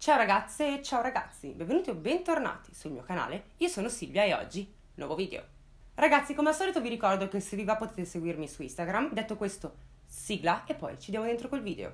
Ciao ragazze e ciao ragazzi, benvenuti o bentornati sul mio canale. Io sono Silvia e oggi, nuovo video. Ragazzi, come al solito vi ricordo che se vi va potete seguirmi su Instagram. Detto questo, sigla e poi ci diamo dentro col video.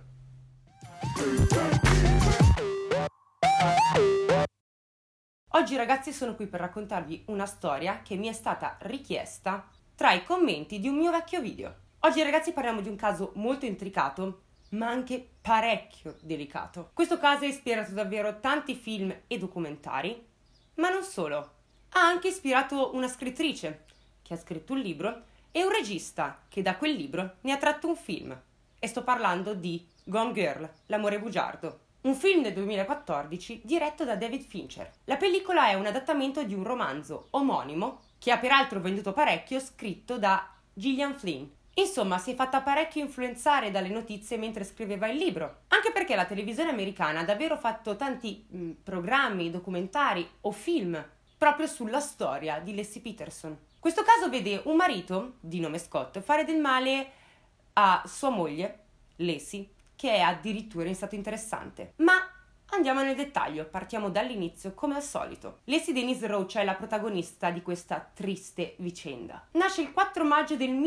Oggi ragazzi sono qui per raccontarvi una storia che mi è stata richiesta tra i commenti di un mio vecchio video. Oggi ragazzi parliamo di un caso molto intricato, ma anche parecchio delicato. Questo caso ha ispirato davvero tanti film e documentari, ma non solo. Ha anche ispirato una scrittrice che ha scritto un libro e un regista che da quel libro ne ha tratto un film. E sto parlando di Gone Girl, l'amore bugiardo. Un film del 2014 diretto da David Fincher. La pellicola è un adattamento di un romanzo omonimo che ha peraltro venduto parecchio, scritto da Gillian Flynn. Insomma, si è fatta parecchio influenzare dalle notizie mentre scriveva il libro, anche perché la televisione americana ha davvero fatto tanti programmi, documentari o film proprio sulla storia di Laci Peterson. Questo caso vede un marito, di nome Scott, fare del male a sua moglie, Laci, che è addirittura in stato interessante. Ma andiamo nel dettaglio, partiamo dall'inizio come al solito. Laci Denise Rocha è la protagonista di questa triste vicenda. Nasce il 4 maggio del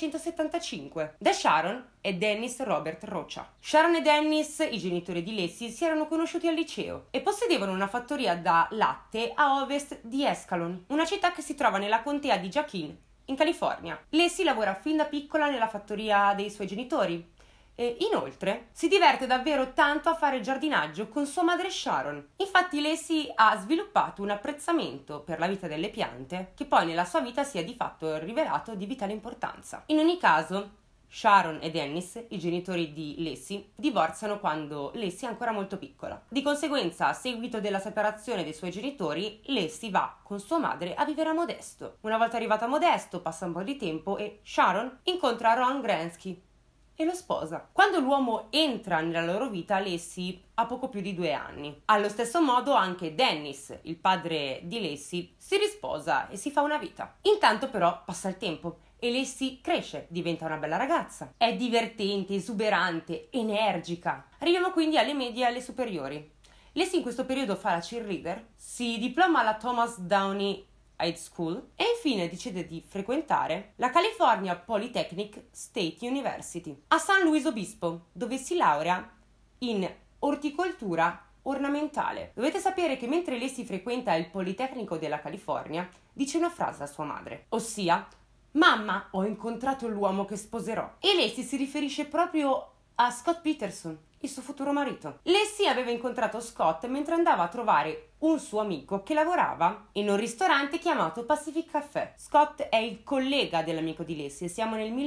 1975 da Sharon e Dennis Robert Rocha. Sharon e Dennis, i genitori di Laci, si erano conosciuti al liceo e possedevano una fattoria da latte a ovest di Escalon, una città che si trova nella contea di Joaquin, in California. Laci lavora fin da piccola nella fattoria dei suoi genitori. E inoltre si diverte davvero tanto a fare giardinaggio con sua madre Sharon. Infatti Laci ha sviluppato un apprezzamento per la vita delle piante che poi nella sua vita si è di fatto rivelato di vitale importanza. In ogni caso, Sharon e Dennis, i genitori di Laci, divorziano quando Laci è ancora molto piccola. Di conseguenza, a seguito della separazione dei suoi genitori, Laci va con sua madre a vivere a Modesto. Una volta arrivata a Modesto, passa un po' di tempo e Sharon incontra Ron Gransky e lo sposa. Quando l'uomo entra nella loro vita, Laci ha poco più di 2 anni. Allo stesso modo anche Dennis, il padre di Laci, si risposa e si fa una vita. Intanto però passa il tempo e Laci cresce, diventa una bella ragazza. È divertente, esuberante, energica. Arriviamo quindi alle medie e alle superiori. Laci in questo periodo fa la cheerleader, si diploma alla Thomas Downey High School e infine decide di frequentare la California Polytechnic State University a San Luis Obispo, dove si laurea in orticoltura ornamentale. Dovete sapere che mentre Laci frequenta il Politecnico della California, dice una frase a sua madre, ossia: "Mamma, ho incontrato l'uomo che sposerò". E Laci si riferisce proprio a Scott Peterson, il suo futuro marito. Laci aveva incontrato Scott mentre andava a trovare un suo amico che lavorava in un ristorante chiamato Pacific Café. Scott è il collega dell'amico di Laci e siamo nel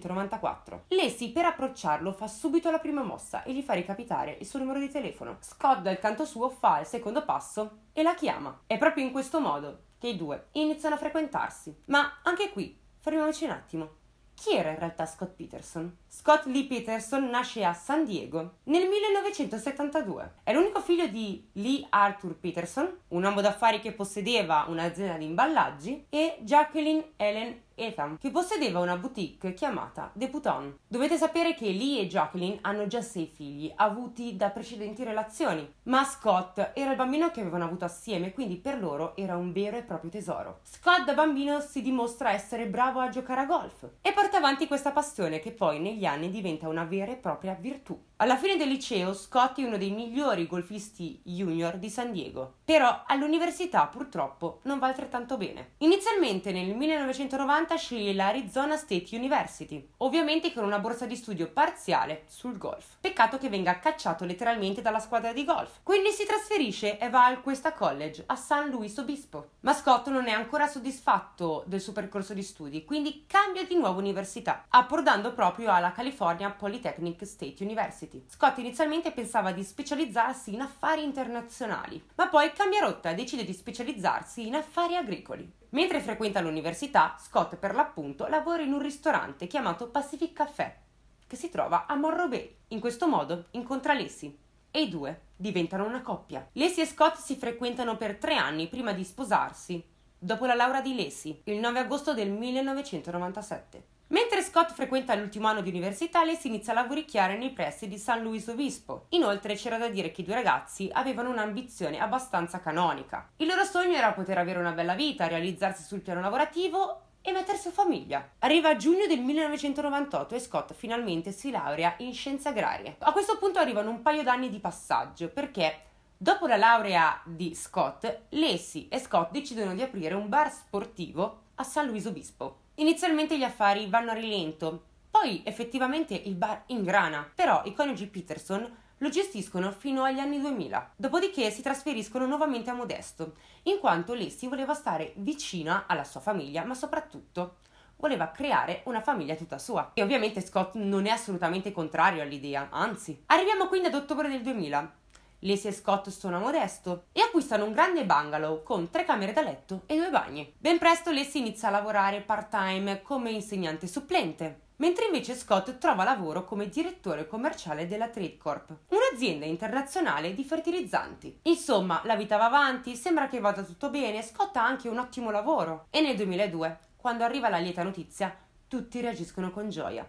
1994. Laci, per approcciarlo, fa subito la prima mossa e gli fa recapitare il suo numero di telefono. Scott dal canto suo fa il secondo passo e la chiama. È proprio in questo modo che i due iniziano a frequentarsi. Ma anche qui fermiamoci un attimo. Chi era in realtà Scott Peterson? Scott Lee Peterson nasce a San Diego nel 1972. È l'unico figlio di Lee Arthur Peterson, un uomo d'affari che possedeva un'azienda di imballaggi, e Jacqueline Ellen Etham, che possedeva una boutique chiamata The Bouton. Dovete sapere che Lee e Jacqueline hanno già 6 figli, avuti da precedenti relazioni, ma Scott era il bambino che avevano avuto assieme, quindi per loro era un vero e proprio tesoro. Scott da bambino si dimostra essere bravo a giocare a golf e porta avanti questa passione che poi negli anni diventa una vera e propria virtù. Alla fine del liceo Scott è uno dei migliori golfisti junior di San Diego, però all'università purtroppo non va altrettanto bene. Inizialmente nel 1990 sceglie l'Arizona State University, ovviamente con una borsa di studio parziale sul golf. Peccato che venga cacciato letteralmente dalla squadra di golf, quindi si trasferisce e va al Cuesta College a San Luis Obispo. Ma Scott non è ancora soddisfatto del suo percorso di studi, quindi cambia di nuovo università, approdando proprio alla California Polytechnic State University. Scott inizialmente pensava di specializzarsi in affari internazionali, ma poi cambia rotta e decide di specializzarsi in affari agricoli. Mentre frequenta l'università, Scott per l'appunto lavora in un ristorante chiamato Pacific Café, che si trova a Morro Bay. In questo modo incontra Laci e i due diventano una coppia. Laci e Scott si frequentano per 3 anni prima di sposarsi, dopo la laurea di Laci, il 9 agosto del 1997. Mentre Scott frequenta l'ultimo anno di università, lei si inizia a lavoricchiare nei pressi di San Luis Obispo. Inoltre c'era da dire che i due ragazzi avevano un'ambizione abbastanza canonica. Il loro sogno era poter avere una bella vita, realizzarsi sul piano lavorativo e mettersi a famiglia. Arriva giugno del 1998 e Scott finalmente si laurea in scienze agrarie. A questo punto arrivano un paio d'anni di passaggio, perché dopo la laurea di Scott, Lacey e Scott decidono di aprire un bar sportivo a San Luis Obispo. Inizialmente gli affari vanno a rilento, poi effettivamente il bar ingrana, però i coniugi Peterson lo gestiscono fino agli anni 2000. Dopodiché si trasferiscono nuovamente a Modesto, in quanto Lacey voleva stare vicina alla sua famiglia, ma soprattutto voleva creare una famiglia tutta sua. E ovviamente Scott non è assolutamente contrario all'idea, anzi. Arriviamo quindi ad ottobre del 2000. Lacey e Scott sono a Modesto e acquistano un grande bungalow con 3 camere da letto e 2 bagni. Ben presto Lacey inizia a lavorare part-time come insegnante supplente, mentre invece Scott trova lavoro come direttore commerciale della Trade Corp, un'azienda internazionale di fertilizzanti. Insomma, la vita va avanti, sembra che vada tutto bene, Scott ha anche un ottimo lavoro. E nel 2002, quando arriva la lieta notizia, tutti reagiscono con gioia.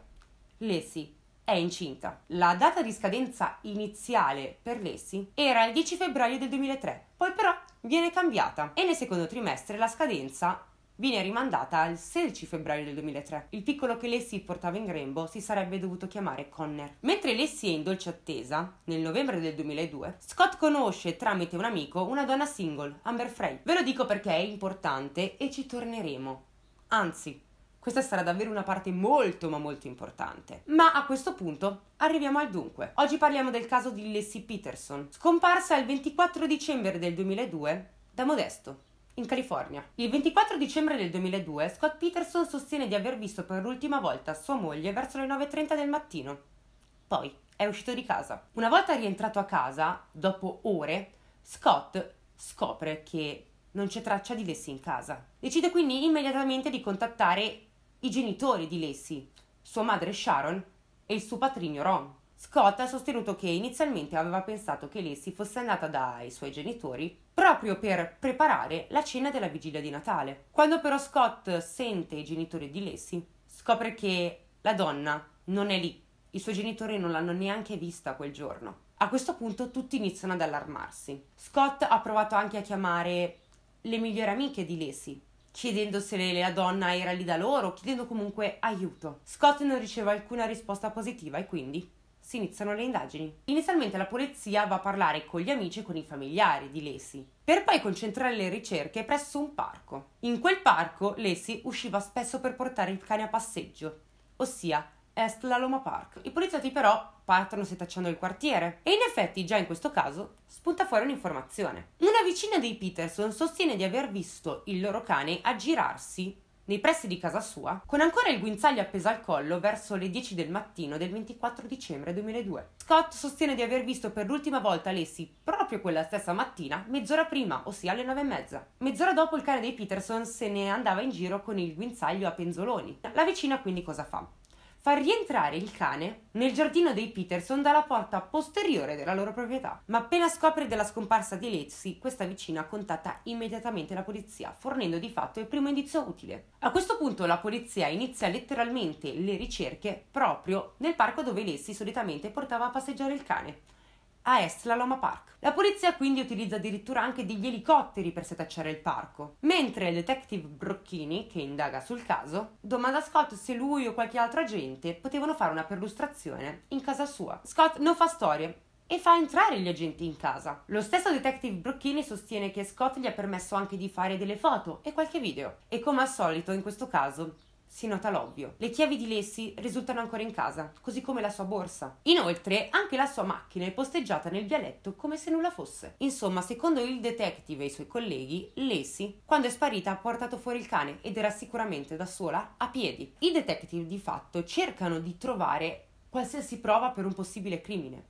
Lacey è incinta. La data di scadenza iniziale per Lacey era il 10 febbraio del 2003, poi però viene cambiata e nel secondo trimestre la scadenza viene rimandata al 16 febbraio del 2003. Il piccolo che Lacey portava in grembo si sarebbe dovuto chiamare Connor. Mentre Lacey è in dolce attesa, nel novembre del 2002, Scott conosce tramite un amico una donna single, Amber Frey. Ve lo dico perché è importante e ci torneremo. Anzi, questa sarà davvero una parte molto ma molto importante. Ma a questo punto arriviamo al dunque. Oggi parliamo del caso di Lacey Peterson, scomparsa il 24 dicembre del 2002 da Modesto, in California. Il 24 dicembre del 2002 Scott Peterson sostiene di aver visto per l'ultima volta sua moglie verso le 9:30 del mattino. Poi è uscito di casa. Una volta rientrato a casa, dopo ore, Scott scopre che non c'è traccia di Lacey in casa. Decide quindi immediatamente di contattare i genitori di Lacey, sua madre Sharon e il suo patrigno Ron. Scott ha sostenuto che inizialmente aveva pensato che Lacey fosse andata dai suoi genitori proprio per preparare la cena della vigilia di Natale. Quando però Scott sente i genitori di Lacey, scopre che la donna non è lì. I suoi genitori non l'hanno neanche vista quel giorno. A questo punto tutti iniziano ad allarmarsi. Scott ha provato anche a chiamare le migliori amiche di Lacey, chiedendo se la donna era lì da loro, chiedendo comunque aiuto. Scott non riceve alcuna risposta positiva e quindi si iniziano le indagini. Inizialmente la polizia va a parlare con gli amici e con i familiari di Lacey, per poi concentrare le ricerche presso un parco. In quel parco Lacey usciva spesso per portare il cane a passeggio, ossia Est La Loma Park. I poliziotti però partono setacciando il quartiere e in effetti già in questo caso spunta fuori un'informazione. Una vicina dei Peterson sostiene di aver visto il loro cane aggirarsi nei pressi di casa sua con ancora il guinzaglio appeso al collo verso le 10 del mattino del 24 dicembre 2002. Scott sostiene di aver visto per l'ultima volta Lacey proprio quella stessa mattina, mezz'ora prima, ossia alle 9:30. Mezz'ora dopo il cane dei Peterson se ne andava in giro con il guinzaglio a penzoloni. La vicina quindi cosa fa? Fa rientrare il cane nel giardino dei Peterson dalla porta posteriore della loro proprietà. Ma appena scopre della scomparsa di Lacey, questa vicina contatta immediatamente la polizia, fornendo di fatto il primo indizio utile. A questo punto la polizia inizia letteralmente le ricerche proprio nel parco dove Lacey solitamente portava a passeggiare il cane, a Est La Loma Park. La polizia quindi utilizza addirittura anche degli elicotteri per setacciare il parco, mentre il detective Brocchini, che indaga sul caso, domanda a Scott se lui o qualche altro agente potevano fare una perlustrazione in casa sua. Scott non fa storie e fa entrare gli agenti in casa. Lo stesso detective Brocchini sostiene che Scott gli ha permesso anche di fare delle foto e qualche video. E come al solito in questo caso si nota l'ovvio. Le chiavi di Lacey risultano ancora in casa, così come la sua borsa. Inoltre, anche la sua macchina è posteggiata nel vialetto come se nulla fosse. Insomma, secondo il detective e i suoi colleghi, Lacey, quando è sparita, ha portato fuori il cane ed era sicuramente da sola, a piedi. I detective, di fatto, cercano di trovare qualsiasi prova per un possibile crimine.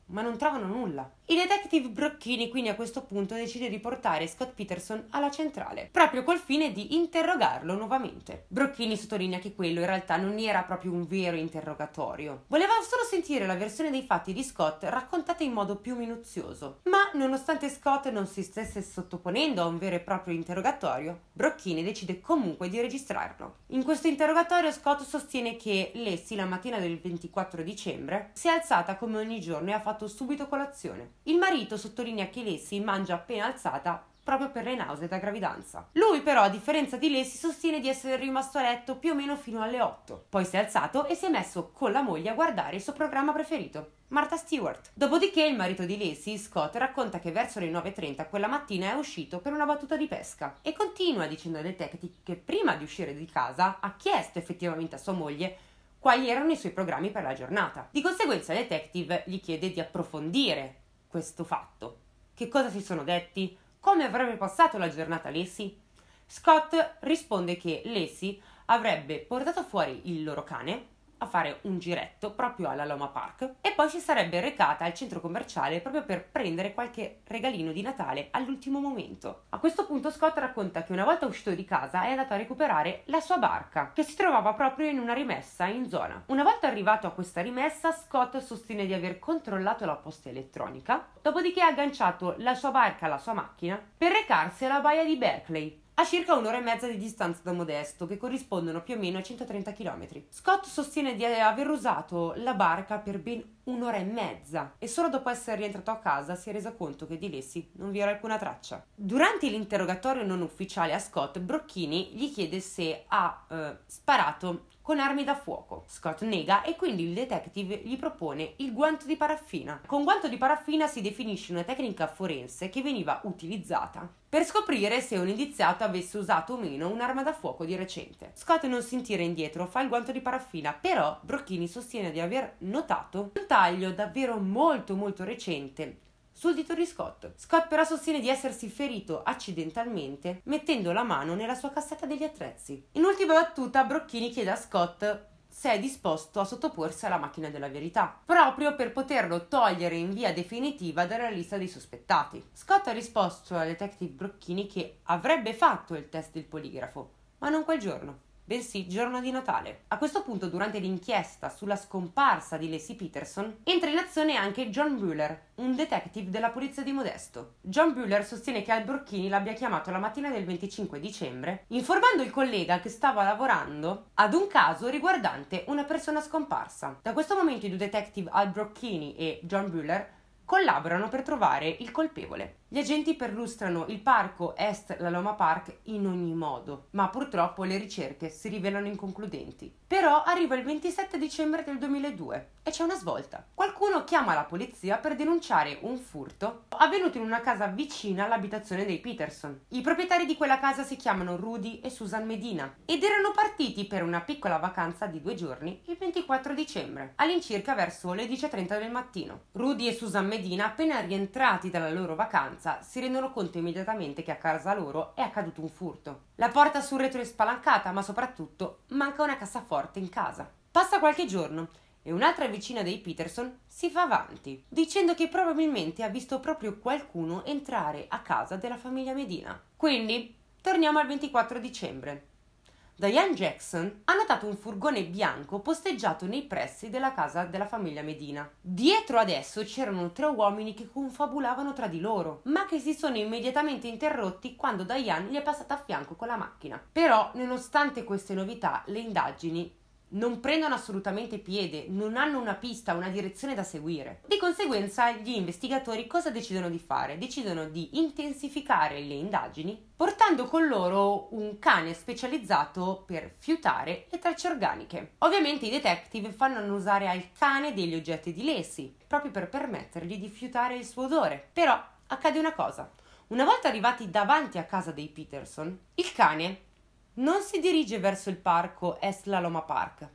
ma non trovano nulla. Il detective Brocchini quindi a questo punto decide di portare Scott Peterson alla centrale, proprio col fine di interrogarlo nuovamente. Brocchini sottolinea che quello in realtà non era proprio un vero interrogatorio. Voleva solo sentire la versione dei fatti di Scott raccontata in modo più minuzioso. Ma nonostante Scott non si stesse sottoponendo a un vero e proprio interrogatorio, Brocchini decide comunque di registrarlo. In questo interrogatorio Scott sostiene che Lacey la mattina del 24 dicembre si è alzata come ogni giorno e ha fatto subito colazione. Il marito sottolinea che Lacey mangia appena alzata proprio per le nausee da gravidanza. Lui però, a differenza di Lacey, sostiene di essere rimasto a letto più o meno fino alle 8. Poi si è alzato e si è messo con la moglie a guardare il suo programma preferito, Martha Stewart. Dopodiché il marito di Lacey, Scott, racconta che verso le 9:30 quella mattina è uscito per una battuta di pesca e continua dicendo al detective che prima di uscire di casa ha chiesto effettivamente a sua moglie quali erano i suoi programmi per la giornata. Di conseguenza il detective gli chiede di approfondire questo fatto. Che cosa si sono detti? Come avrebbe passato la giornata Lacey? Scott risponde che Lacey avrebbe portato fuori il loro cane a fare un giretto proprio alla Loma Park e poi si sarebbe recata al centro commerciale proprio per prendere qualche regalino di Natale all'ultimo momento. A questo punto Scott racconta che una volta uscito di casa è andato a recuperare la sua barca, che si trovava proprio in una rimessa in zona. Una volta arrivato a questa rimessa, Scott sostiene di aver controllato la posta elettronica, dopodiché ha agganciato la sua barca alla sua macchina per recarsi alla baia di Berkeley, a circa un'ora e mezza di distanza da Modesto, che corrispondono più o meno a 130 km. Scott sostiene di aver usato la barca per ben un'ora e mezza e solo dopo essere rientrato a casa si è reso conto che di Lacey non vi era alcuna traccia. Durante l'interrogatorio non ufficiale a Scott, Brocchini gli chiede se ha sparato con armi da fuoco. Scott nega e quindi il detective gli propone il guanto di paraffina. Con guanto di paraffina si definisce una tecnica forense che veniva utilizzata per scoprire se un indiziato avesse usato o meno un'arma da fuoco di recente. Scott non si tira indietro, fa il guanto di paraffina, però Brocchini sostiene di aver notato un taglio davvero molto recente sul dito di Scott. Scott però sostiene di essersi ferito accidentalmente mettendo la mano nella sua cassetta degli attrezzi. In ultima battuta Brocchini chiede a Scott se è disposto a sottoporsi alla macchina della verità, proprio per poterlo togliere in via definitiva dalla lista dei sospettati. Scott ha risposto al detective Brocchini che avrebbe fatto il test del poligrafo, ma non quel giorno, bensì giorno di Natale. A questo punto, durante l'inchiesta sulla scomparsa di Lacey Peterson, entra in azione anche John Bueller, un detective della polizia di Modesto. John Bueller sostiene che Al Brocchini l'abbia chiamato la mattina del 25 dicembre, informando il collega che stava lavorando ad un caso riguardante una persona scomparsa. Da questo momento i due detective Al Brocchini e John Bueller collaborano per trovare il colpevole. Gli agenti perlustrano il parco Est La Loma Park in ogni modo, ma purtroppo le ricerche si rivelano inconcludenti. Però arriva il 27 dicembre del 2002 e c'è una svolta. Qualcuno chiama la polizia per denunciare un furto avvenuto in una casa vicina all'abitazione dei Peterson. I proprietari di quella casa si chiamano Rudy e Susan Medina ed erano partiti per una piccola vacanza di 2 giorni il 24 dicembre, all'incirca verso le 10:30 del mattino. Rudy e Susan Medina, appena rientrati dalla loro vacanza, si rendono conto immediatamente che a casa loro è accaduto un furto. La porta sul retro è spalancata, ma soprattutto manca una cassaforte in casa. Passa qualche giorno e un'altra vicina dei Peterson si fa avanti, dicendo che probabilmente ha visto proprio qualcuno entrare a casa della famiglia Medina. Quindi, torniamo al 24 dicembre. Diane Jackson ha notato un furgone bianco posteggiato nei pressi della casa della famiglia Medina. Dietro ad esso c'erano 3 uomini che confabulavano tra di loro, ma che si sono immediatamente interrotti quando Diane gli è passata a fianco con la macchina. Però, nonostante queste novità, le indagini non prendono assolutamente piede, non hanno una pista, una direzione da seguire. Di conseguenza gli investigatori cosa decidono di fare? Decidono di intensificare le indagini portando con loro un cane specializzato per fiutare le tracce organiche. Ovviamente i detective fanno annusare al cane degli oggetti di Lacey, proprio per permettergli di fiutare il suo odore. Però accade una cosa. Una volta arrivati davanti a casa dei Peterson, il cane non si dirige verso il parco Est La Loma Park.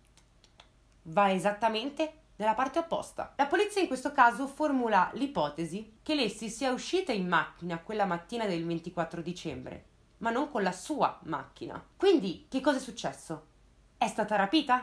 Va esattamente nella parte opposta. La polizia in questo caso formula l'ipotesi che Lacey sia uscita in macchina quella mattina del 24 dicembre, ma non con la sua macchina. Quindi, che cosa è successo? È stata rapita?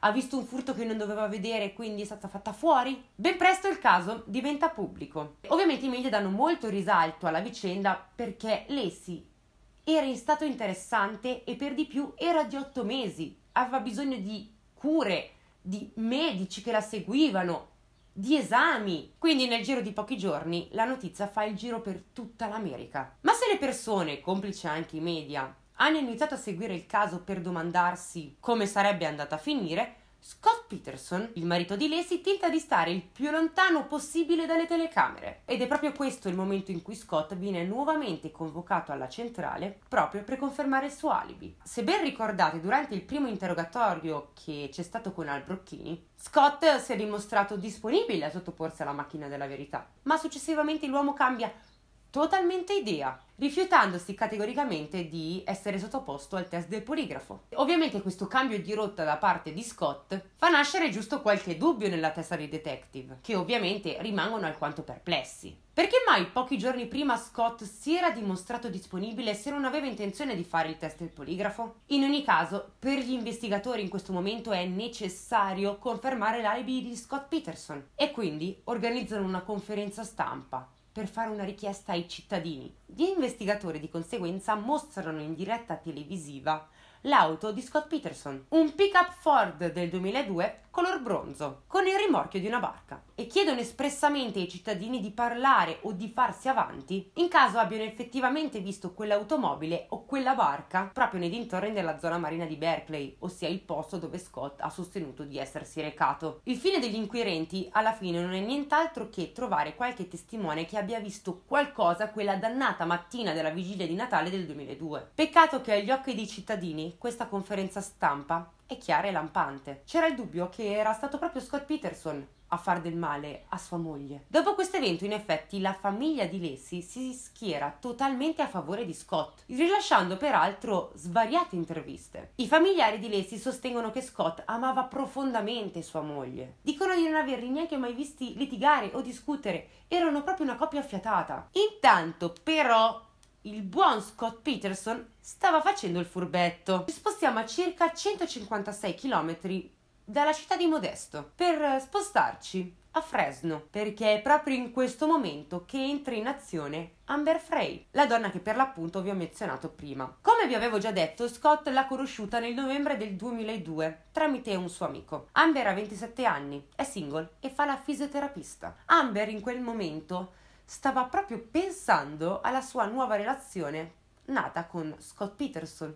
ha visto un furto che non doveva vedere e quindi è stata fatta fuori? Ben presto il caso diventa pubblico. Ovviamente i media danno molto risalto alla vicenda perché Lacey era in stato interessante e per di più era di 8 mesi, aveva bisogno di cure, di medici che la seguivano, di esami. Quindi nel giro di pochi giorni la notizia fa il giro per tutta l'America. Ma se le persone, complice anche i media, hanno iniziato a seguire il caso per domandarsi come sarebbe andata a finire, Scott Peterson, il marito di Lacey, tenta di stare il più lontano possibile dalle telecamere. Ed è proprio questo il momento in cui Scott viene nuovamente convocato alla centrale proprio per confermare il suo alibi. Se ben ricordate, durante il primo interrogatorio che c'è stato con Al Brocchini, Scott si è dimostrato disponibile a sottoporsi alla macchina della verità, ma successivamente l'uomo cambia totalmente idea, rifiutandosi categoricamente di essere sottoposto al test del poligrafo. Ovviamente questo cambio di rotta da parte di Scott fa nascere giusto qualche dubbio nella testa dei detective, che ovviamente rimangono alquanto perplessi. Perché mai pochi giorni prima Scott si era dimostrato disponibile se non aveva intenzione di fare il test del poligrafo? In ogni caso, per gli investigatori in questo momento è necessario confermare l'alibi di Scott Peterson e quindi organizzano una conferenza stampa per fare una richiesta ai cittadini. Gli investigatori di conseguenza mostrano in diretta televisiva l'auto di Scott Peterson, un pick-up Ford del 2002 color bronzo, con il rimorchio di una barca, e chiedono espressamente ai cittadini di parlare o di farsi avanti in caso abbiano effettivamente visto quell'automobile o quella barca proprio nei dintorni della zona marina di Berkeley, ossia il posto dove Scott ha sostenuto di essersi recato. Il fine degli inquirenti alla fine non è nient'altro che trovare qualche testimone che abbia visto qualcosa quella dannata mattina della vigilia di Natale del 2002. Peccato che agli occhi dei cittadini questa conferenza stampa è chiara e lampante. C'era il dubbio che era stato proprio Scott Peterson a far del male a sua moglie. Dopo questo evento, in effetti, la famiglia di Lacey si schiera totalmente a favore di Scott, rilasciando peraltro svariate interviste. I familiari di Lacey sostengono che Scott amava profondamente sua moglie. Dicono di non averli neanche mai visti litigare o discutere, erano proprio una coppia affiatata. Intanto, però, il buon Scott Peterson stava facendo il furbetto. Ci spostiamo a circa 156 km dalla città di Modesto per spostarci a Fresno, perché è proprio in questo momento che entra in azione Amber Frey, la donna che per l'appunto vi ho menzionato prima. Come vi avevo già detto, Scott l'ha conosciuta nel novembre del 2002 tramite un suo amico. Amber ha 27 anni, è single e fa la fisioterapista. Amber in quel momento stava proprio pensando alla sua nuova relazione nata con Scott Peterson.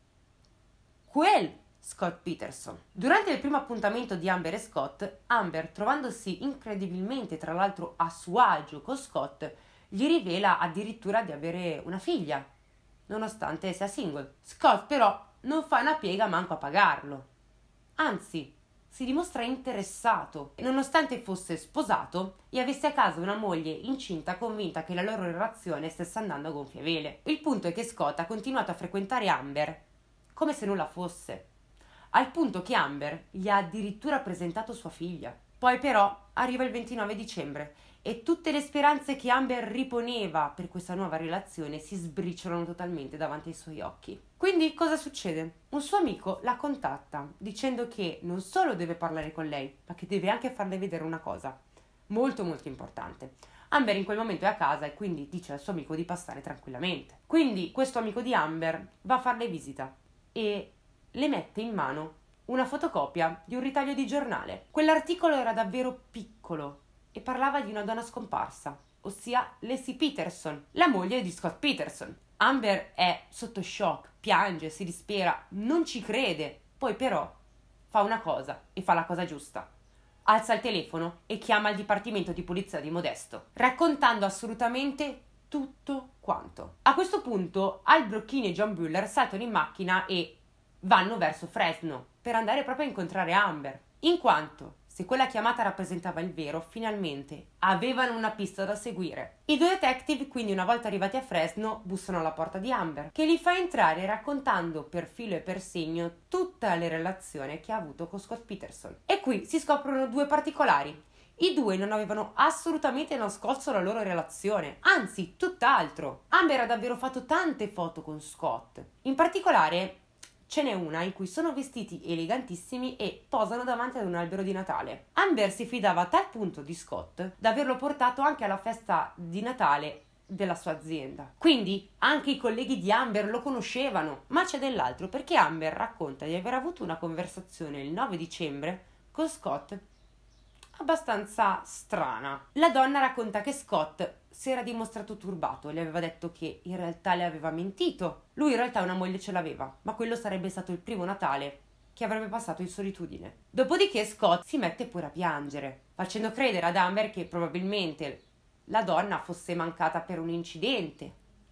Scott Peterson. Durante il primo appuntamento di Amber e Scott, Amber, trovandosi incredibilmente tra l'altro a suo agio con Scott, gli rivela addirittura di avere una figlia, nonostante sia single. Scott però non fa una piega manco a pagarlo. Anzi, si dimostra interessato e nonostante fosse sposato e avesse a casa una moglie incinta convinta che la loro relazione stesse andando a gonfie vele. Il punto è che Scott ha continuato a frequentare Amber come se nulla fosse, al punto che Amber gli ha addirittura presentato sua figlia. Poi però arriva il 29 dicembre e tutte le speranze che Amber riponeva per questa nuova relazione si sbriciolano totalmente davanti ai suoi occhi. Quindi cosa succede? Un suo amico la contatta dicendo che non solo deve parlare con lei, ma che deve anche farle vedere una cosa molto molto importante. Amber in quel momento è a casa e quindi dice al suo amico di passare tranquillamente. Quindi questo amico di Amber va a farle visita e le mette in mano una fotocopia di un ritaglio di giornale. Quell'articolo era davvero piccolo e parlava di una donna scomparsa, ossia Lacey Peterson, la moglie di Scott Peterson. Amber è sotto shock, piange, si dispera, non ci crede. Poi però fa una cosa e fa la cosa giusta. Alza il telefono e chiama il dipartimento di polizia di Modesto, raccontando assolutamente tutto quanto. A questo punto Al Brocchini e John Buller saltano in macchina e vanno verso Fresno per andare proprio a incontrare Amber, in quanto, se quella chiamata rappresentava il vero, finalmente avevano una pista da seguire. I due detective, quindi, una volta arrivati a Fresno, bussano alla porta di Amber, che li fa entrare raccontando per filo e per segno tutta la relazione che ha avuto con Scott Peterson. E qui si scoprono due particolari. I due non avevano assolutamente nascosto la loro relazione, anzi, tutt'altro. Amber ha davvero fatto tante foto con Scott. In particolare, Ce n'è una in cui sono vestiti elegantissimi e posano davanti ad un albero di Natale. Amber si fidava a tal punto di Scott da averlo portato anche alla festa di Natale della sua azienda. Quindi anche i colleghi di Amber lo conoscevano. Ma c'è dell'altro, perché Amber racconta di aver avuto una conversazione il 9 dicembre con Scott abbastanza strana. La donna racconta che Scott si era dimostrato turbato, le aveva detto che in realtà le aveva mentito. Lui in realtà una moglie ce l'aveva, ma quello sarebbe stato il primo Natale che avrebbe passato in solitudine. Dopodiché Scott si mette pure a piangere, facendo credere ad Amber che probabilmente la donna fosse mancata per un incidente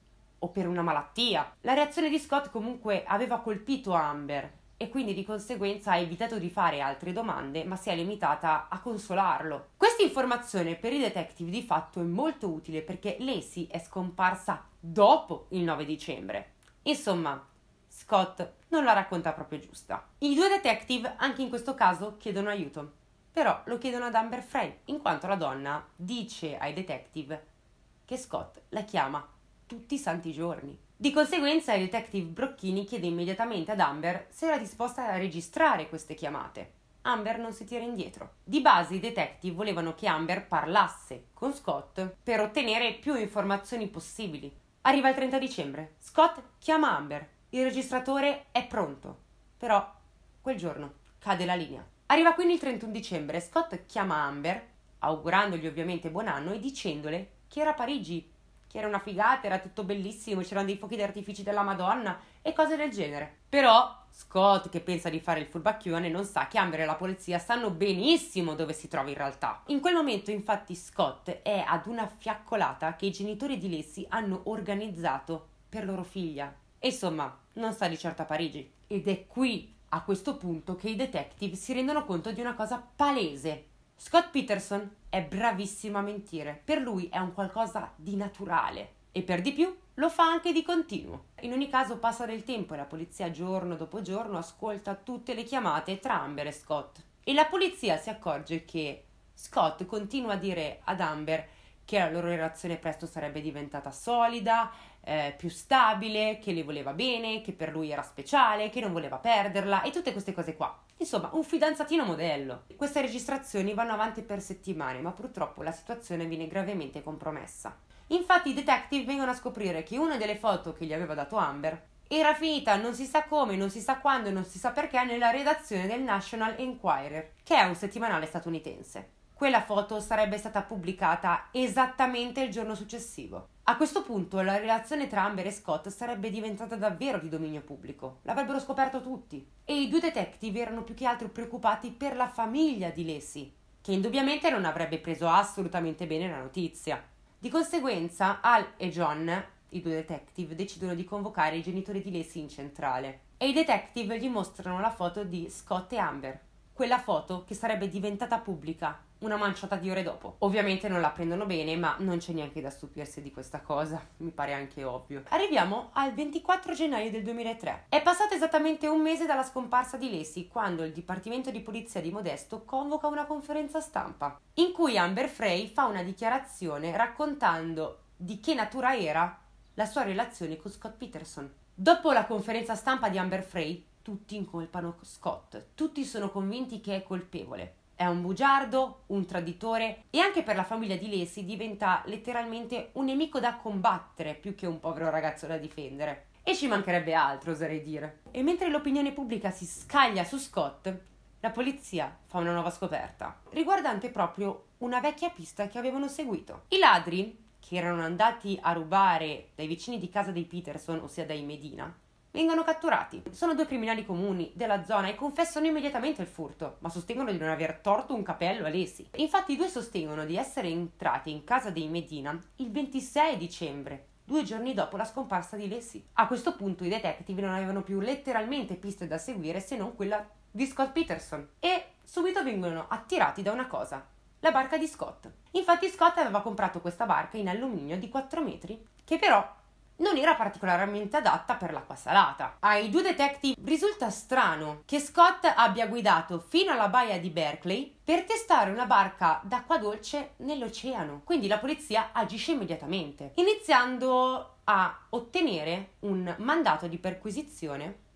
o per una malattia. La reazione di Scott comunque aveva colpito Amber e quindi di conseguenza ha evitato di fare altre domande, ma si è limitata a consolarlo. Questa informazione per i detective di fatto è molto utile perché Lacey è scomparsa dopo il 9 dicembre. Insomma, Scott non la racconta proprio giusta. I due detective anche in questo caso chiedono aiuto, però lo chiedono ad Amber Frey, in quanto la donna dice ai detective che Scott la chiama tutti i santi giorni. Di conseguenza il detective Brocchini chiede immediatamente ad Amber se era disposta a registrare queste chiamate. Amber non si tira indietro. Di base i detective volevano che Amber parlasse con Scott per ottenere più informazioni possibili. Arriva il 30 dicembre. Scott chiama Amber. Il registratore è pronto. Però quel giorno cade la linea. Arriva quindi il 31 dicembre. Scott chiama Amber, augurandogli ovviamente buon anno e dicendole che era a Parigi, che era una figata, era tutto bellissimo, c'erano dei fuochi d'artificio della Madonna e cose del genere. Però Scott, che pensa di fare il furbacchione, non sa che Amber e la polizia sanno benissimo dove si trova in realtà. In quel momento infatti Scott è ad una fiaccolata che i genitori di Lacey hanno organizzato per loro figlia. E insomma, non sta di certo a Parigi. Ed è qui, a questo punto, che i detective si rendono conto di una cosa palese. Scott Peterson è bravissimo a mentire, per lui è un qualcosa di naturale e per di più lo fa anche di continuo. In ogni caso passa del tempo e la polizia giorno dopo giorno ascolta tutte le chiamate tra Amber e Scott. E la polizia si accorge che Scott continua a dire ad Amber che la loro relazione presto sarebbe diventata solida, più stabile, che le voleva bene, che per lui era speciale, che non voleva perderla e tutte queste cose qua. Insomma, un fidanzatino modello. Queste registrazioni vanno avanti per settimane, ma purtroppo la situazione viene gravemente compromessa. Infatti i detective vengono a scoprire che una delle foto che gli aveva dato Amber era finita non si sa come, non si sa quando, non si sa perché nella redazione del National Enquirer, che è un settimanale statunitense. Quella foto sarebbe stata pubblicata esattamente il giorno successivo. A questo punto la relazione tra Amber e Scott sarebbe diventata davvero di dominio pubblico. L'avrebbero scoperto tutti. E i due detective erano più che altro preoccupati per la famiglia di Lacey, che indubbiamente non avrebbe preso assolutamente bene la notizia. Di conseguenza Al e John, i due detective, decidono di convocare i genitori di Lacey in centrale. E i detective gli mostrano la foto di Scott e Amber. Quella foto che sarebbe diventata pubblica una manciata di ore dopo. Ovviamente non la prendono bene, ma non c'è neanche da stupirsi di questa cosa, mi pare anche ovvio. Arriviamo al 24 gennaio del 2003. È passato esattamente un mese dalla scomparsa di Lacey, quando il Dipartimento di Polizia di Modesto convoca una conferenza stampa, in cui Amber Frey fa una dichiarazione raccontando di che natura era la sua relazione con Scott Peterson. Dopo la conferenza stampa di Amber Frey, tutti incolpano Scott, tutti sono convinti che è colpevole. È un bugiardo, un traditore e anche per la famiglia di Lacey diventa letteralmente un nemico da combattere più che un povero ragazzo da difendere. E ci mancherebbe altro, oserei dire. E mentre l'opinione pubblica si scaglia su Scott, la polizia fa una nuova scoperta, riguardante proprio una vecchia pista che avevano seguito. I ladri, che erano andati a rubare dai vicini di casa dei Peterson, ossia dai Medina, vengono catturati. Sono due criminali comuni della zona e confessano immediatamente il furto, ma sostengono di non aver torto un capello a Lacey. Infatti i due sostengono di essere entrati in casa dei Medina il 26 dicembre, 2 giorni dopo la scomparsa di Lacey. A questo punto i detective non avevano più letteralmente piste da seguire se non quella di Scott Peterson e subito vengono attirati da una cosa: la barca di Scott. Infatti Scott aveva comprato questa barca in alluminio di 4 metri che però non era particolarmente adatta per l'acqua salata. Ai due detective risulta strano che Scott abbia guidato fino alla baia di Berkeley per testare una barca d'acqua dolce nell'oceano. Quindi la polizia agisce immediatamente, iniziando a ottenere un mandato di perquisizione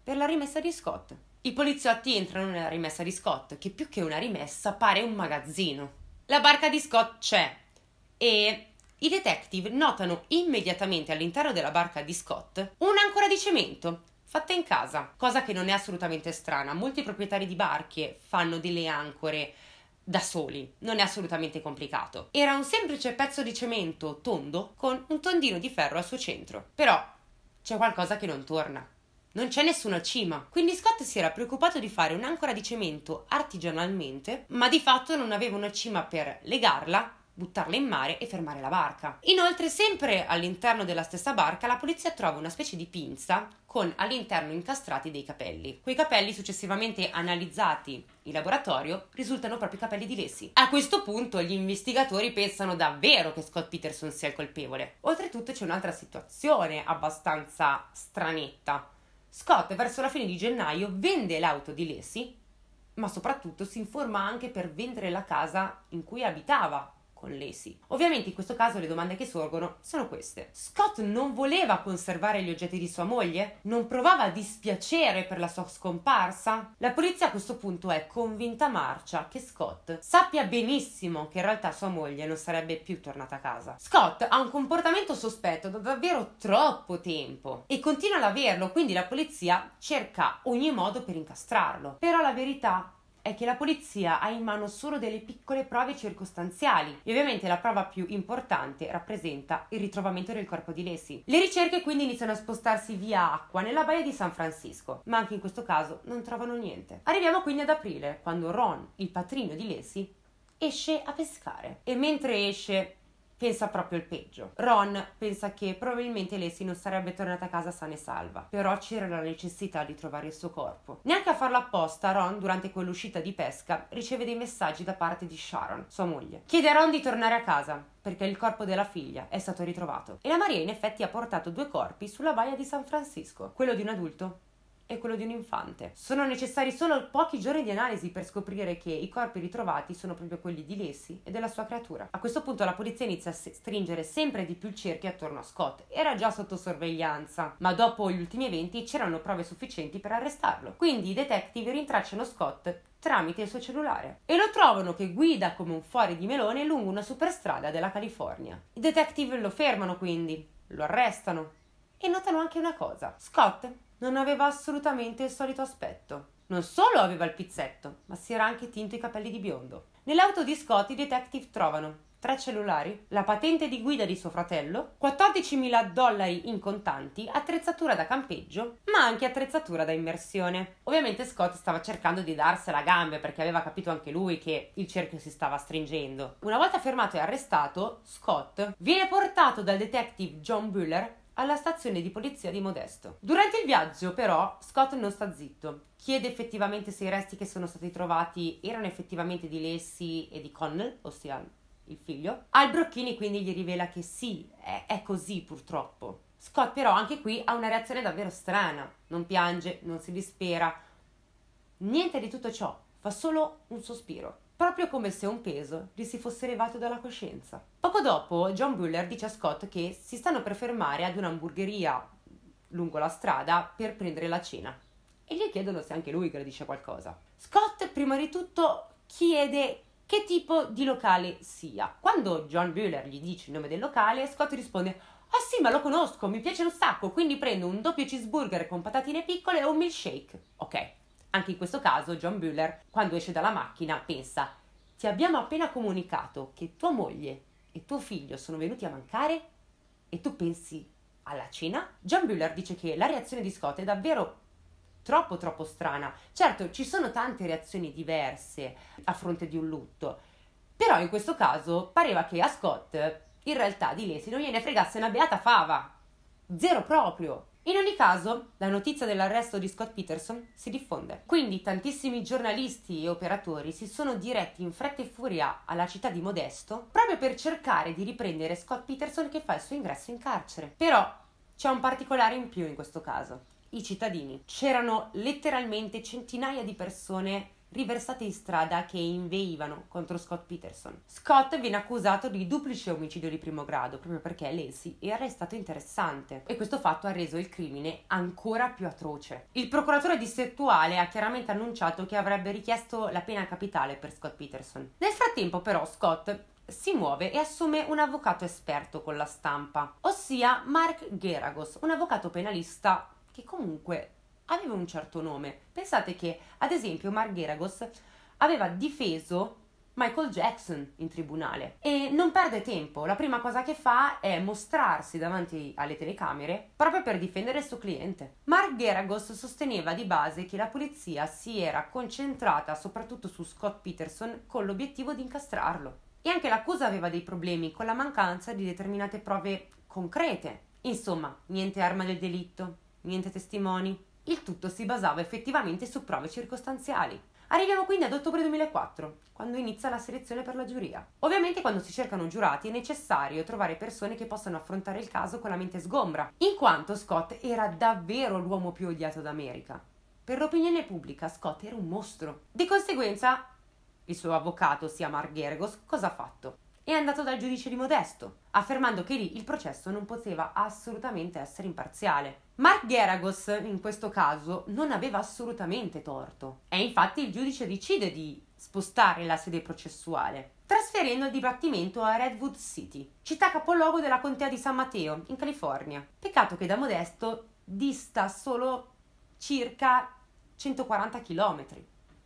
per la rimessa di Scott. I poliziotti entrano nella rimessa di Scott, che più che una rimessa pare un magazzino. La barca di Scott c'è e i detective notano immediatamente all'interno della barca di Scott un'ancora di cemento fatta in casa, cosa che non è assolutamente strana. Molti proprietari di barche fanno delle ancore da soli, non è assolutamente complicato. Era un semplice pezzo di cemento tondo con un tondino di ferro al suo centro. Però c'è qualcosa che non torna. Non c'è nessuna cima, quindi Scott si era preoccupato di fare un'ancora di cemento artigianalmente, ma di fatto non aveva una cima per legarla, buttarla in mare e fermare la barca. Inoltre, sempre all'interno della stessa barca, la polizia trova una specie di pinza con all'interno incastrati dei capelli. Quei capelli, successivamente analizzati in laboratorio, risultano proprio capelli di Lacey. A questo punto gli investigatori pensano davvero che Scott Peterson sia il colpevole. Oltretutto c'è un'altra situazione abbastanza stranetta. Scott verso la fine di gennaio vende l'auto di Lacey, ma soprattutto si informa anche per vendere la casa in cui abitava con Lacey. Ovviamente in questo caso le domande che sorgono sono queste: Scott non voleva conservare gli oggetti di sua moglie? Non provava dispiacere per la sua scomparsa? La polizia a questo punto è convinta marcia che Scott sappia benissimo che in realtà sua moglie non sarebbe più tornata a casa. Scott ha un comportamento sospetto da davvero troppo tempo e continua ad averlo, quindi la polizia cerca ogni modo per incastrarlo. Però la verità è che la polizia ha in mano solo delle piccole prove circostanziali e ovviamente la prova più importante rappresenta il ritrovamento del corpo di Lacey. Le ricerche quindi iniziano a spostarsi via acqua nella baia di San Francisco, ma anche in questo caso non trovano niente. Arriviamo quindi ad aprile, quando Ron, il patrino di Lacey, esce a pescare e mentre esce pensa proprio il peggio. Ron pensa che probabilmente Lacey non sarebbe tornata a casa sana e salva, però c'era la necessità di trovare il suo corpo. Neanche a farlo apposta, Ron, durante quell'uscita di pesca, riceve dei messaggi da parte di Sharon, sua moglie. Chiede a Ron di tornare a casa, perché il corpo della figlia è stato ritrovato. E la Maria in effetti ha portato 2 corpi sulla baia di San Francisco, quello di un adulto e quello di un infante. Sono necessari solo pochi giorni di analisi per scoprire che i corpi ritrovati sono proprio quelli di Lacey e della sua creatura. A questo punto la polizia inizia a stringere sempre di più il cerchio attorno a Scott. Era già sotto sorveglianza, ma dopo gli ultimi eventi c'erano prove sufficienti per arrestarlo. Quindi i detective rintracciano Scott tramite il suo cellulare e lo trovano che guida come un fuori di melone lungo una superstrada della California. I detective lo fermano quindi, lo arrestano e notano anche una cosa: Scott non aveva assolutamente il solito aspetto. Non solo aveva il pizzetto, ma si era anche tinto i capelli di biondo. Nell'auto di Scott i detective trovano 3 cellulari, la patente di guida di suo fratello, $14.000 in contanti, attrezzatura da campeggio, ma anche attrezzatura da immersione. Ovviamente Scott stava cercando di darsela a gambe perché aveva capito anche lui che il cerchio si stava stringendo. Una volta fermato e arrestato, Scott viene portato dal detective John Buller alla stazione di polizia di Modesto. Durante il viaggio, però, Scott non sta zitto. Chiede effettivamente se i resti che sono stati trovati erano effettivamente di Lacey e di Connell, ossia il figlio. Al Brocchini quindi gli rivela che sì, è così purtroppo. Scott però anche qui ha una reazione davvero strana. Non piange, non si dispera. Niente di tutto ciò, fa solo un sospiro. Proprio come se un peso gli si fosse levato dalla coscienza. Poco dopo, John Buller dice a Scott che si stanno per fermare ad un'hamburgeria lungo la strada per prendere la cena e gli chiedono se anche lui gradisce qualcosa. Scott prima di tutto chiede che tipo di locale sia. Quando John Buller gli dice il nome del locale, Scott risponde: ah sì, ma lo conosco, mi piace un sacco, quindi prendo un doppio cheeseburger con patatine piccole e un milkshake. Ok. Anche in questo caso John Buller, quando esce dalla macchina, pensa: ti abbiamo appena comunicato che tua moglie e tuo figlio sono venuti a mancare e tu pensi alla cena? John Buller dice che la reazione di Scott è davvero troppo strana. Certo, ci sono tante reazioni diverse a fronte di un lutto, però in questo caso pareva che a Scott in realtà di Lacey non gliene fregasse una beata fava. Zero proprio. In ogni caso, la notizia dell'arresto di Scott Peterson si diffonde. Quindi tantissimi giornalisti e operatori si sono diretti in fretta e furia alla città di Modesto proprio per cercare di riprendere Scott Peterson che fa il suo ingresso in carcere. Però c'è un particolare in più in questo caso: i cittadini. C'erano letteralmente centinaia di persone riversate in strada che inveivano contro Scott Peterson. Scott viene accusato di duplice omicidio di primo grado proprio perché Lacey era stato interessante e questo fatto ha reso il crimine ancora più atroce. Il procuratore distrettuale ha chiaramente annunciato che avrebbe richiesto la pena capitale per Scott Peterson. Nel frattempo però Scott si muove e assume un avvocato esperto con la stampa, ossia Mark Geragos, un avvocato penalista che comunque aveva un certo nome. Pensate che, ad esempio, Mark Geragos aveva difeso Michael Jackson in tribunale e non perde tempo. La prima cosa che fa è mostrarsi davanti alle telecamere proprio per difendere il suo cliente. Mark Geragos sosteneva di base che la polizia si era concentrata soprattutto su Scott Peterson con l'obiettivo di incastrarlo. E anche l'accusa aveva dei problemi con la mancanza di determinate prove concrete. Insomma, niente arma del delitto, niente testimoni. Il tutto si basava effettivamente su prove circostanziali. Arriviamo quindi ad ottobre 2004, quando inizia la selezione per la giuria. Ovviamente quando si cercano giurati è necessario trovare persone che possano affrontare il caso con la mente sgombra, in quanto Scott era davvero l'uomo più odiato d'America. Per l'opinione pubblica Scott era un mostro. Di conseguenza, il suo avvocato, ossia Mark Geragos, cosa ha fatto? È andato dal giudice di Modesto, affermando che lì il processo non poteva assolutamente essere imparziale. Mark Geragos, in questo caso, non aveva assolutamente torto. E infatti il giudice decide di spostare la sede processuale, trasferendo il dibattimento a Redwood City, città capoluogo della contea di San Mateo, in California. Peccato che da Modesto dista solo circa 140 chilometri.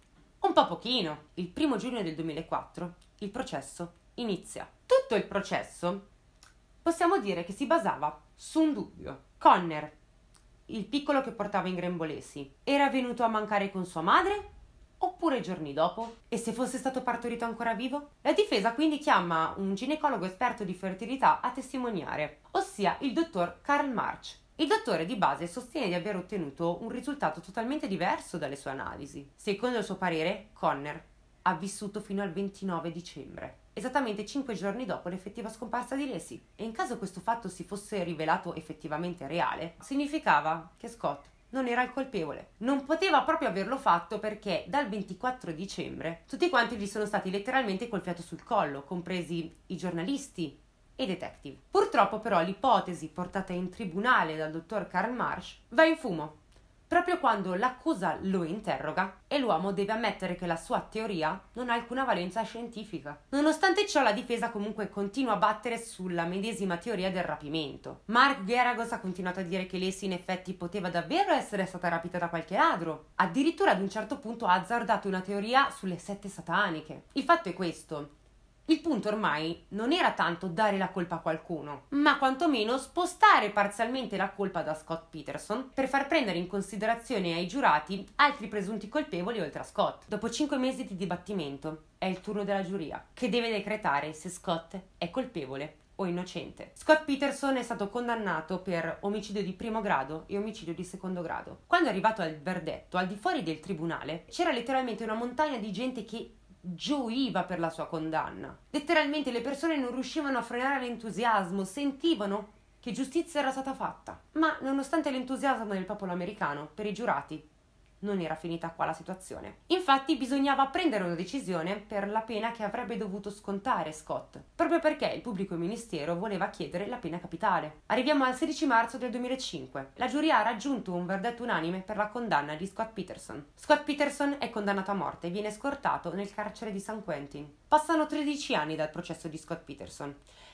Un po' pochino. Il 1 giugno del 2004 il processo inizia. Tutto il processo possiamo dire che si basava su un dubbio. Conner, il piccolo che portava in grembo Lacey, era venuto a mancare con sua madre oppure giorni dopo? E se fosse stato partorito ancora vivo? La difesa quindi chiama un ginecologo esperto di fertilità a testimoniare, ossia il dottor Karl March. Il dottore di base sostiene di aver ottenuto un risultato totalmente diverso dalle sue analisi. Secondo il suo parere, Conner ha vissuto fino al 29 dicembre, esattamente 5 giorni dopo l'effettiva scomparsa di Lacey. E in caso questo fatto si fosse rivelato effettivamente reale, significava che Scott non era il colpevole. Non poteva proprio averlo fatto perché dal 24 dicembre tutti quanti gli sono stati letteralmente col fiato sul collo, compresi i giornalisti e detective. Purtroppo però l'ipotesi portata in tribunale dal dottor Karl March va in fumo, proprio quando l'accusa lo interroga e l'uomo deve ammettere che la sua teoria non ha alcuna valenza scientifica. Nonostante ciò la difesa comunque continua a battere sulla medesima teoria del rapimento. Mark Geragos ha continuato a dire che Lacey in effetti poteva davvero essere stata rapita da qualche ladro. Addirittura ad un certo punto ha azzardato una teoria sulle 7 sataniche. Il fatto è questo. Il punto ormai non era tanto dare la colpa a qualcuno, ma quantomeno spostare parzialmente la colpa da Scott Peterson per far prendere in considerazione ai giurati altri presunti colpevoli oltre a Scott. Dopo 5 mesi di dibattimento è il turno della giuria, che deve decretare se Scott è colpevole o innocente. Scott Peterson è stato condannato per omicidio di primo grado e omicidio di secondo grado. Quando è arrivato al verdetto, al di fuori del tribunale, c'era letteralmente una montagna di gente che gioiva per la sua condanna. Letteralmente le persone non riuscivano a frenare l'entusiasmo, sentivano che giustizia era stata fatta. Ma nonostante l'entusiasmo del popolo americano, per i giurati non era finita qua la situazione. Infatti bisognava prendere una decisione per la pena che avrebbe dovuto scontare Scott, proprio perché il pubblico ministero voleva chiedere la pena capitale. Arriviamo al 16 marzo del 2005. La giuria ha raggiunto un verdetto unanime per la condanna di Scott Peterson. Scott Peterson è condannato a morte e viene scortato nel carcere di San Quentin. Passano 13 anni dal processo di Scott Peterson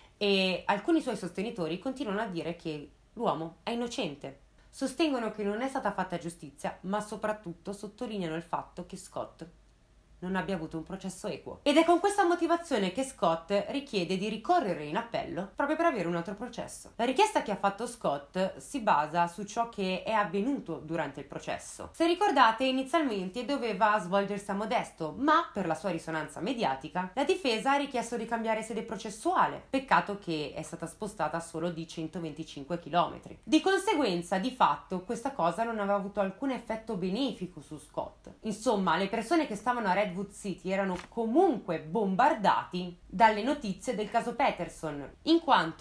e alcuni suoi sostenitori continuano a dire che l'uomo è innocente. Sostengono che non è stata fatta giustizia, ma soprattutto sottolineano il fatto che Scott non abbia avuto un processo equo. Ed è con questa motivazione che Scott richiede di ricorrere in appello proprio per avere un altro processo. La richiesta che ha fatto Scott si basa su ciò che è avvenuto durante il processo. Se ricordate, inizialmente doveva svolgersi a Modesto, ma per la sua risonanza mediatica la difesa ha richiesto di cambiare sede processuale. Peccato che è stata spostata solo di 125 km. Di conseguenza, di fatto, questa cosa non aveva avuto alcun effetto benefico su Scott. Insomma, le persone che stavano a Redwood City erano comunque bombardati dalle notizie del caso Peterson, in quanto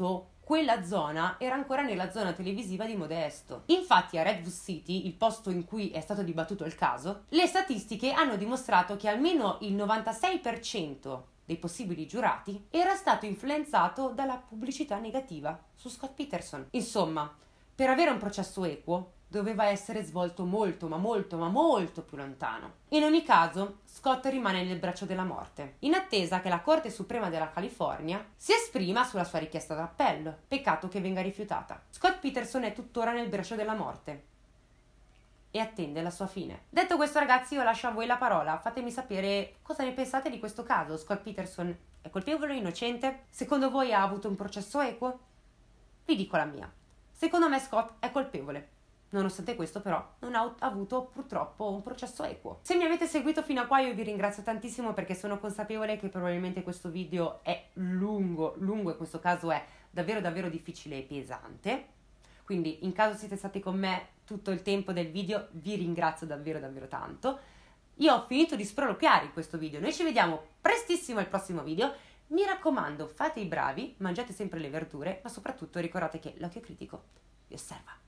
quella zona era ancora nella zona televisiva di Modesto. Infatti a Redwood City, il posto in cui è stato dibattuto il caso, le statistiche hanno dimostrato che almeno il 96% dei possibili giurati era stato influenzato dalla pubblicità negativa su Scott Peterson. Insomma, per avere un processo equo doveva essere svolto molto, ma molto, ma molto più lontano. In ogni caso, Scott rimane nel braccio della morte, in attesa che la Corte Suprema della California si esprima sulla sua richiesta d'appello. Peccato che venga rifiutata. Scott Peterson è tuttora nel braccio della morte e attende la sua fine. Detto questo, ragazzi, io lascio a voi la parola. Fatemi sapere cosa ne pensate di questo caso. Scott Peterson è colpevole o innocente? Secondo voi ha avuto un processo equo? Vi dico la mia. Secondo me Scott è colpevole. Nonostante questo, però, non ha avuto purtroppo un processo equo. Se mi avete seguito fino a qua, io vi ringrazio tantissimo, perché sono consapevole che probabilmente questo video è lungo e questo caso è davvero davvero difficile e pesante. Quindi, in caso siete stati con me tutto il tempo del video, vi ringrazio davvero davvero tanto. Io ho finito di sproloquiare in questo video. Noi ci vediamo prestissimo al prossimo video. Mi raccomando, fate i bravi, mangiate sempre le verdure, ma soprattutto ricordate che l'occhio critico vi osserva.